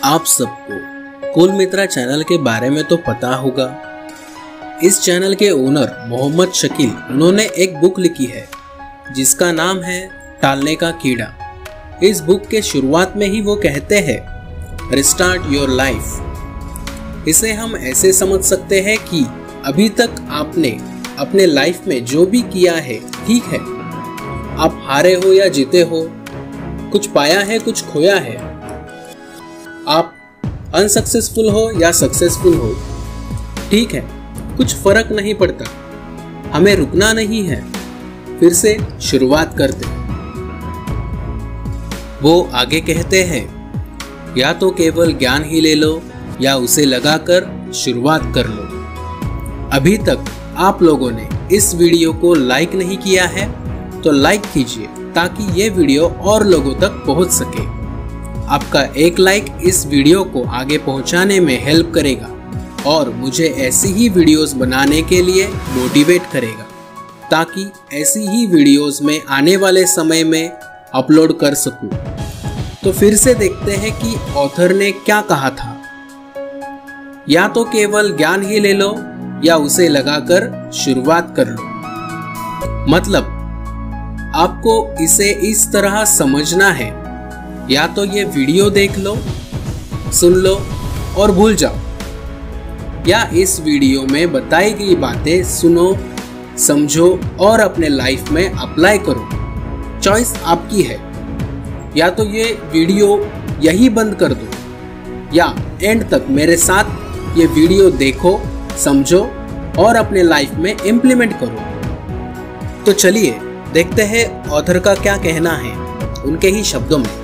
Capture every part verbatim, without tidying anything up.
आप सबको कुल मित्रा चैनल के बारे में तो पता होगा। इस चैनल के ओनर मोहम्मद शकील, उन्होंने एक बुक लिखी है जिसका नाम है टालने का कीड़ा। इस बुक के शुरुआत में ही वो कहते हैं रिस्टार्ट योर लाइफ। इसे हम ऐसे समझ सकते हैं कि अभी तक आपने अपने लाइफ में जो भी किया है ठीक है, आप हारे हो या जीते हो, कुछ पाया है कुछ खोया है, आप अनसक्सेसफुल हो या सक्सेसफुल हो, ठीक है, कुछ फर्क नहीं पड़ता। हमें रुकना नहीं है, फिर से शुरुआत करते। वो आगे कहते हैं या तो केवल ज्ञान ही ले लो या उसे लगाकर शुरुआत कर लो। अभी तक आप लोगों ने इस वीडियो को लाइक नहीं किया है तो लाइक कीजिए ताकि ये वीडियो और लोगों तक पहुंच सके। आपका एक लाइक इस वीडियो को आगे पहुंचाने में हेल्प करेगा और मुझे ऐसी ही वीडियोस बनाने के लिए मोटिवेट करेगा ताकि ऐसी ही वीडियोस में आने वाले समय में अपलोड कर सकूं। तो फिर से देखते हैं कि ऑथर ने क्या कहा था। या तो केवल ज्ञान ही ले लो या उसे लगाकर शुरुआत कर लो। मतलब आपको इसे इस तरह समझना है, या तो ये वीडियो देख लो, सुन लो और भूल जाओ, या इस वीडियो में बताई गई बातें सुनो, समझो और अपने लाइफ में अप्लाई करो। चॉइस आपकी है। या तो ये वीडियो यही बंद कर दो या एंड तक मेरे साथ ये वीडियो देखो, समझो और अपने लाइफ में इम्प्लीमेंट करो। तो चलिए देखते हैं ऑथर का क्या कहना है उनके ही शब्दों में।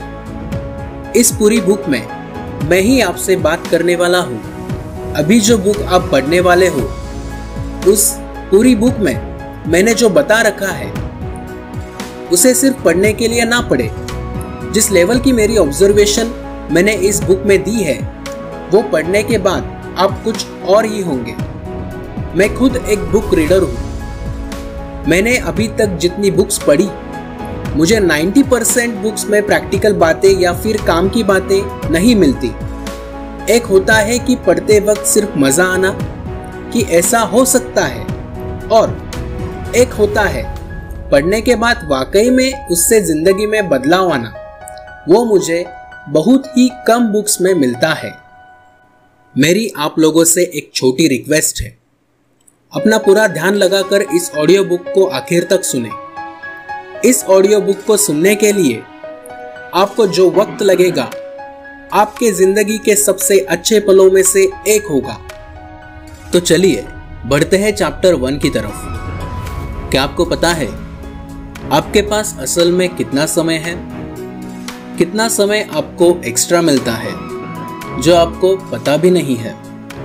इस पूरी बुक में मैं ही आपसे बात करने वाला हूँ। अभी जो बुक आप पढ़ने वाले हो, उस पूरी बुक में मैंने जो बता रखा है उसे सिर्फ पढ़ने के लिए ना पढ़े। जिस लेवल की मेरी ऑब्जर्वेशन मैंने इस बुक में दी है वो पढ़ने के बाद आप कुछ और ही होंगे। मैं खुद एक बुक रीडर हूँ। मैंने अभी तक जितनी बुक्स पढ़ी, मुझे नब्बे परसेंट बुक्स में प्रैक्टिकल बातें या फिर काम की बातें नहीं मिलती। एक होता है कि पढ़ते वक्त सिर्फ मजा आना कि ऐसा हो सकता है, और एक होता है पढ़ने के बाद वाकई में उससे जिंदगी में बदलाव आना। वो मुझे बहुत ही कम बुक्स में मिलता है। मेरी आप लोगों से एक छोटी रिक्वेस्ट है, अपना पूरा ध्यान लगाकर इस ऑडियो बुक को आखिर तक सुने। इस ऑडियो बुक को सुनने के लिए आपको जो वक्त लगेगा आपके जिंदगी के सबसे अच्छे पलों में से एक होगा। तो चलिए बढ़ते हैं चैप्टर वन की तरफ। क्या आपको पता है आपके पास असल में कितना समय है? कितना समय आपको एक्स्ट्रा मिलता है जो आपको पता भी नहीं है?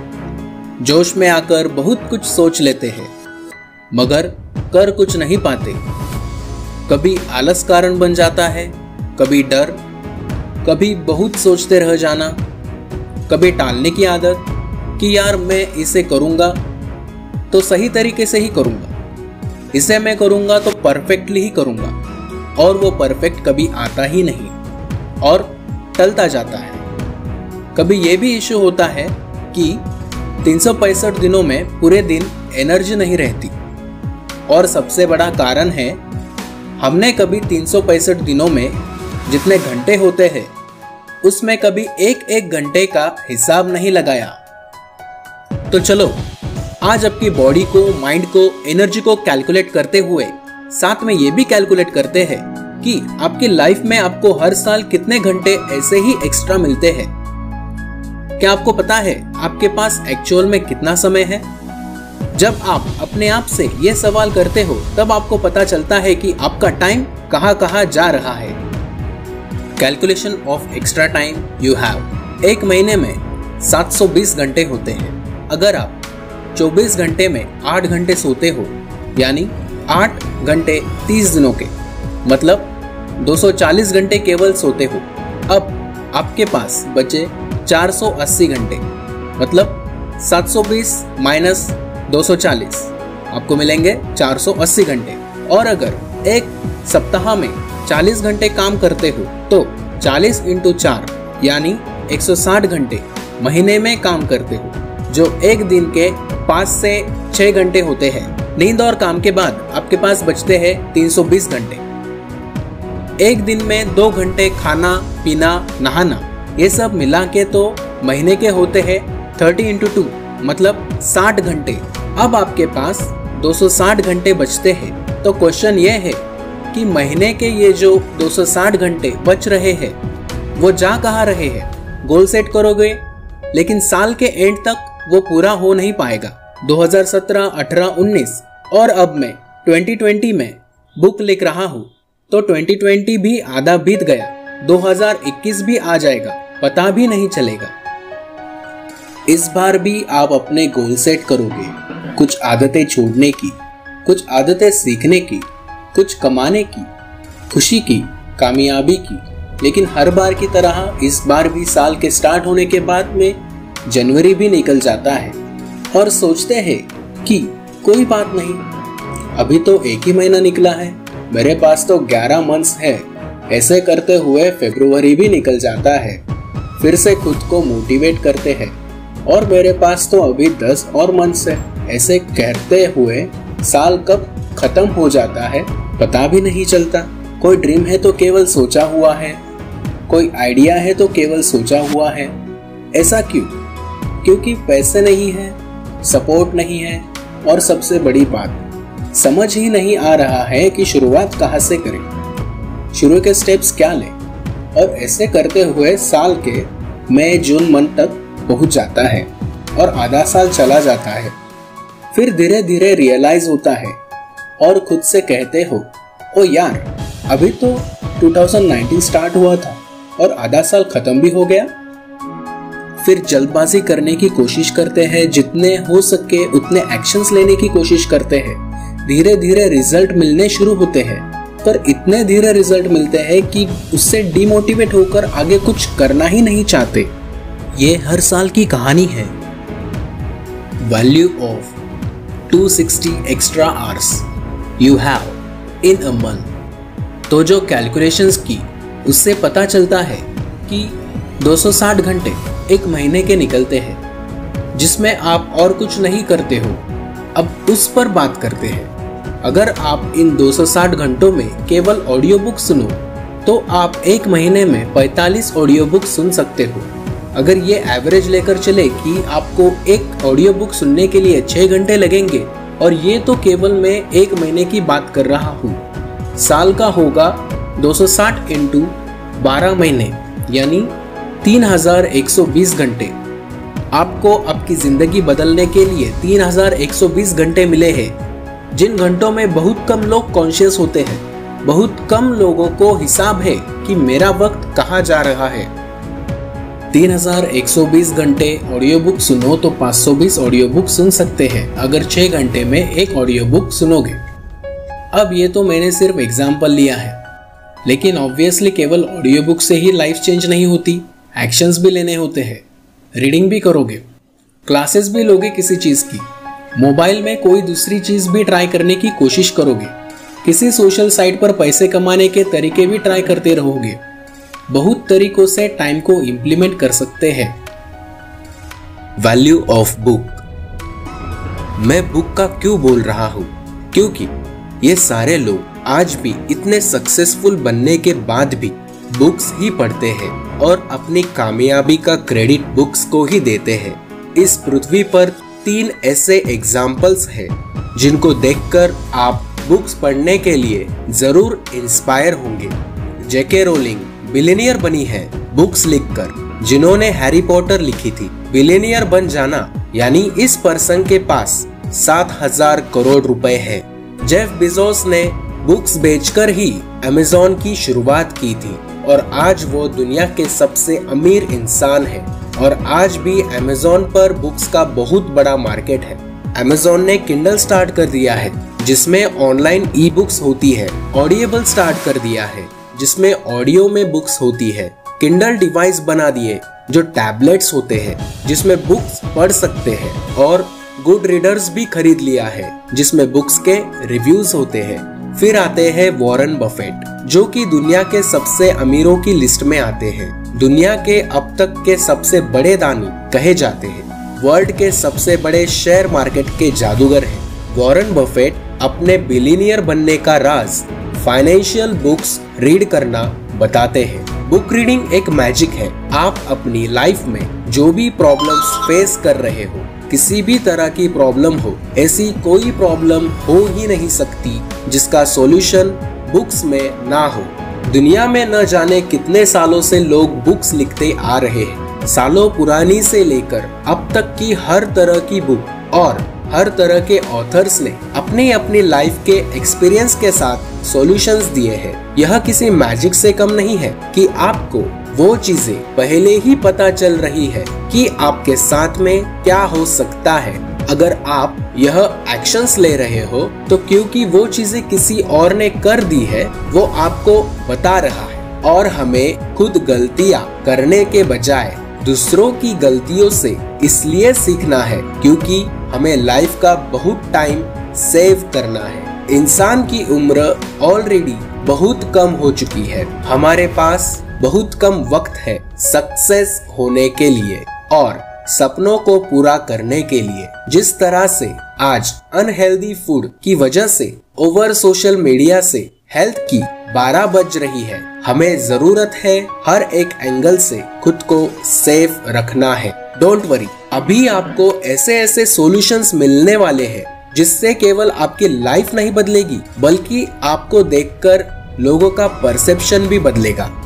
जोश में आकर बहुत कुछ सोच लेते हैं मगर कर कुछ नहीं पाते। कभी आलस कारण बन जाता है, कभी डर, कभी बहुत सोचते रह जाना, कभी टालने की आदत कि यार मैं इसे करूँगा तो सही तरीके से ही करूँगा, इसे मैं करूँगा तो परफेक्टली ही करूँगा, और वो परफेक्ट कभी आता ही नहीं और टलता जाता है। कभी ये भी इशू होता है कि तीन सौ पैंसठ दिनों में पूरे दिन एनर्जी नहीं रहती, और सबसे बड़ा कारण है हमने कभी तीन सौ पैंसठ दिनों में जितने घंटे होते हैं उसमें कभी एक एक घंटे का हिसाब नहीं लगाया। तो चलो आज आपकी बॉडी को, माइंड को, एनर्जी को कैलकुलेट करते हुए साथ में ये भी कैलकुलेट करते हैं कि आपकी लाइफ में आपको हर साल कितने घंटे ऐसे ही एक्स्ट्रा मिलते हैं। क्या आपको पता है आपके पास एक्चुअल में कितना समय है? जब आप अपने आप से ये सवाल करते हो तब आपको पता चलता है कि आपका टाइम कहाँ कहाँ जा रहा है। Calculation of extra time you have. एक महीने में सात सौ बीस घंटे होते हैं। अगर आप चौबीस घंटे में आठ घंटे सोते हो, यानी आठ घंटे तीस दिनों के, मतलब दो सौ चालीस घंटे केवल सोते हो। अब आपके पास बचे चार सौ अस्सी घंटे, मतलब सात सौ बीस माइनस दो सौ चालीस, आपको मिलेंगे चार सौ अस्सी घंटे। और अगर एक सप्ताह में चालीस घंटे काम करते हो तो चालीस इंटू चार यानी एक सौ साठ घंटे महीने में काम करते हो, जो एक दिन के पाँच से छह घंटे होते हैं। नींद और काम के बाद आपके पास बचते हैं तीन सौ बीस घंटे। एक दिन में दो घंटे खाना पीना नहाना ये सब मिला के तो महीने के होते हैं तीस इंटू टू मतलब साठ घंटे। अब आपके पास दो सौ साठ घंटे बचते हैं। तो क्वेश्चन ये है कि महीने के ये जो दो सौ साठ घंटे बच रहे हैं वो जा कहाँ रहे हैं? गोल सेट करोगे लेकिन साल के एंड तक वो पूरा हो नहीं पाएगा। दो हज़ार सत्रह, अठारह, उन्नीस और अब मैं दो हज़ार बीस में बुक लिख रहा हूँ तो दो हज़ार बीस भी आधा बीत गया, दो हज़ार इक्कीस भी आ जाएगा, पता भी नहीं चलेगा। इस बार भी आप अपने गोल सेट करोगे, कुछ आदतें छोड़ने की, कुछ आदतें सीखने की, कुछ कमाने की, खुशी की, कामयाबी की। लेकिन हर बार की तरह इस बार भी साल के स्टार्ट होने के बाद में जनवरी भी निकल जाता है और सोचते हैं कि कोई बात नहीं, अभी तो एक ही महीना निकला है, मेरे पास तो ग्यारह मंथ्स है। ऐसे करते हुए फरवरी भी निकल जाता है। फिर से खुद को मोटिवेट करते हैं और मेरे पास तो अभी दस और मंथ्स है। ऐसे कहते हुए साल कब खत्म हो जाता है पता भी नहीं चलता। कोई ड्रीम है तो केवल सोचा हुआ है, कोई आइडिया है तो केवल सोचा हुआ है। ऐसा क्यों? क्योंकि पैसे नहीं है, सपोर्ट नहीं है और सबसे बड़ी बात समझ ही नहीं आ रहा है कि शुरुआत कहाँ से करें, शुरू के स्टेप्स क्या लें। और ऐसे करते हुए साल के मई जून मंथ तक पहुंच जाता है और आधा साल चला जाता है। फिर धीरे धीरे रियलाइज होता है और खुद से कहते हो, ओ यार अभी तो दो हज़ार उन्नीस स्टार्ट हुआ था और आधा साल खत्म भी हो गया। फिर जल्दबाजी करने की कोशिश करते हैं, जितने हो सके उतने एक्शंस लेने की कोशिश करते हैं। धीरे धीरे रिजल्ट मिलने शुरू होते हैं, पर इतने धीरे रिजल्ट मिलते हैं कि उससे डिमोटिवेट होकर आगे कुछ करना ही नहीं चाहते। ये हर साल की कहानी है। वैल्यू ऑफ दो सौ साठ extra hours you have in a month. तो जो कैलकुलेशंस की उससे पता चलता है कि दो सौ साठ घंटे एक महीने के निकलते हैं जिसमें आप और कुछ नहीं करते हो। अब उस पर बात करते हैं। अगर आप इन दो सौ साठ घंटों में केवल ऑडियो बुक सुनो तो आप एक महीने में पैंतालीस ऑडियो बुक सुन सकते हो। अगर ये एवरेज लेकर चले कि आपको एक ऑडियो बुक सुनने के लिए छह घंटे लगेंगे, और ये तो केवल मैं एक महीने की बात कर रहा हूँ, साल का होगा दो सौ साठ इंटू बारह महीने यानी तीन हज़ार एक सौ बीस घंटे। आपको आपकी जिंदगी बदलने के लिए तीन हज़ार एक सौ बीस घंटे मिले हैं, जिन घंटों में बहुत कम लोग कॉन्शियस होते हैं। बहुत कम लोगों को हिसाब है कि मेरा वक्त कहाँ जा रहा है। तीन हज़ार एक सौ बीस घंटे ऑडियो बुक सुनो तो पाँच सौ बीस ऑडियो बुक सुन सकते हैं अगर छह घंटे में एक ऑडियो बुक सुनोगे। अब ये तो मैंने सिर्फ एग्जाम्पल लिया है, लेकिन ऑब्वियसली केवल ऑडियो बुक से ही लाइफ चेंज नहीं होती, एक्शंस भी लेने होते हैं। रीडिंग भी करोगे, क्लासेस भी लोगे किसी चीज़ की, मोबाइल में कोई दूसरी चीज़ भी ट्राई करने की कोशिश करोगे, किसी सोशल साइट पर पैसे कमाने के तरीके भी ट्राई करते रहोगे। बहुत तरीकों से टाइम को इम्प्लीमेंट कर सकते हैं। Value of book. मैं बुक का क्यों बोल रहा हूँ? क्योंकि ये सारे लोग आज भी इतने सक्सेसफुल बनने के बाद भी बुक्स ही पढ़ते हैं और अपनी कामयाबी का क्रेडिट बुक्स को ही देते हैं। इस पृथ्वी पर तीन ऐसे एग्जाम्पल्स हैं जिनको देखकर आप बुक्स पढ़ने के लिए जरूर इंस्पायर होंगे। जेके रोलिंग बिलियनियर बनी है बुक्स लिखकर, जिन्होंने हैरी पॉटर लिखी थी। बिलियनियर बन जाना यानी इस पर्सन के पास सात हजार करोड़ रुपए है। जेफ बेजोस ने बुक्स बेचकर ही अमेज़न की शुरुआत की थी और आज वो दुनिया के सबसे अमीर इंसान है। और आज भी अमेज़न पर बुक्स का बहुत बड़ा मार्केट है। अमेज़न ने किंडल स्टार्ट कर दिया है जिसमें ऑनलाइन ई बुक्स होती है। ऑडिबल स्टार्ट कर दिया है जिसमें ऑडियो में बुक्स होती है। किंडल डिवाइस बना दिए जो टैबलेट्स होते हैं जिसमें बुक्स पढ़ सकते हैं। और गुड रीडर्स भी खरीद लिया है जिसमें बुक्स के रिव्यूज होते हैं। फिर आते हैं वॉरेन बफेट, जो कि दुनिया के सबसे अमीरों की लिस्ट में आते हैं। दुनिया के अब तक के सबसे बड़े दानी कहे जाते हैं। वर्ल्ड के सबसे बड़े शेयर मार्केट के जादूगर हैं। वॉरेन बफेट अपने बिलियनियर बनने का राज फाइनेंशियल बुक्स रीड करना बताते हैं। बुक रीडिंग एक मैजिक है। आप अपनी लाइफ में जो भी प्रॉब्लम्स फेस कर रहे हो, किसी भी तरह की प्रॉब्लम हो, ऐसी कोई प्रॉब्लम हो ही नहीं सकती जिसका सॉल्यूशन बुक्स में ना हो। दुनिया में न जाने कितने सालों से लोग बुक्स लिखते आ रहे हैं। सालों पुरानी से लेकर अब तक की हर तरह की बुक और हर तरह के ऑथर्स ने अपनी अपनी लाइफ के एक्सपीरियंस के साथ सॉल्यूशंस दिए हैं। यह किसी मैजिक से कम नहीं है कि आपको वो चीजें पहले ही पता चल रही है कि आपके साथ में क्या हो सकता है। अगर आप यह एक्शंस ले रहे हो तो क्योंकि वो चीजें किसी और ने कर दी है, वो आपको बता रहा है। और हमें खुद गलतियां करने के बजाय दूसरों की गलतियों से इसलिए सीखना है क्योंकि हमें लाइफ का बहुत टाइम सेव करना है। इंसान की उम्र ऑलरेडी बहुत कम हो चुकी है। हमारे पास बहुत कम वक्त है सक्सेस होने के लिए और सपनों को पूरा करने के लिए। जिस तरह से आज अनहेल्दी फूड की वजह से ओवर सोशल मीडिया से हेल्थ की बारह बज रही है, हमें जरूरत है हर एक एंगल से खुद को सेफ रखना है। डोंट वरी, अभी आपको ऐसे ऐसे सॉल्यूशंस मिलने वाले हैं जिससे केवल आपकी लाइफ नहीं बदलेगी बल्कि आपको देखकर लोगों का परसेप्शन भी बदलेगा।